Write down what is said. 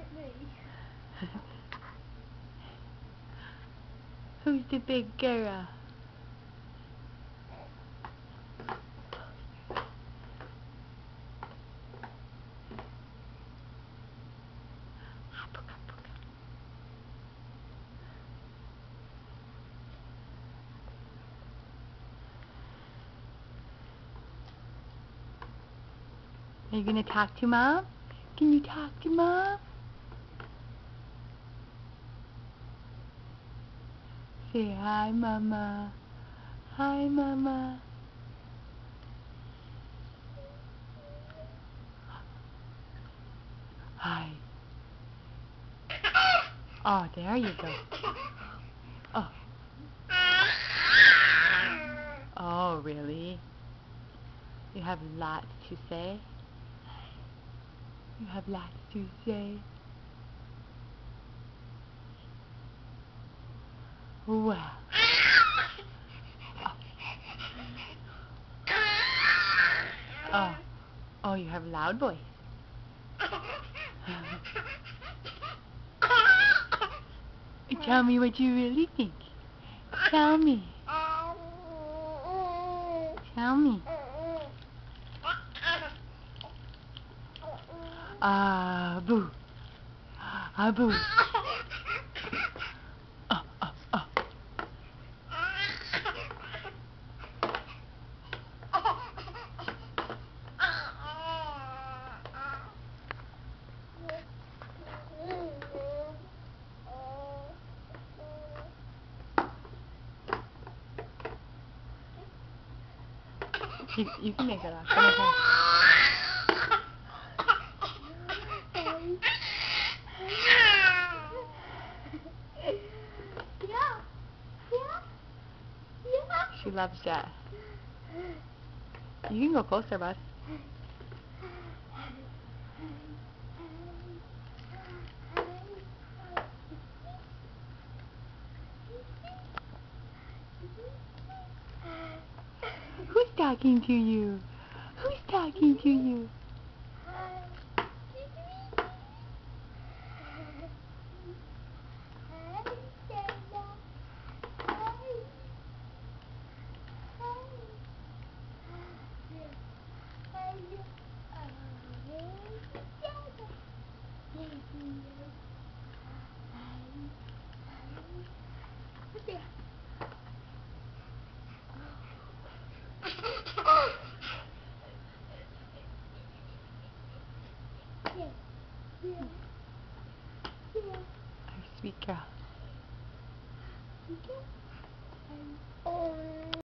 Who's the big girl? Are you going to talk to Mom? Can you talk to Mom? Say hi, Mama. Hi, Mama. Hi. Oh, there you go. Oh. Oh, really? You have lots to say? You have lots to say? Wow. Oh. Oh, you have a loud voice. Tell me what you really think. Tell me. Tell me. Ah, boo. Ah, boo. Oh, oh, oh. You can make it up. Come ahead. She loves that. You can go closer, bud. Who's talking to you? Who's talking to you? Sweet girl.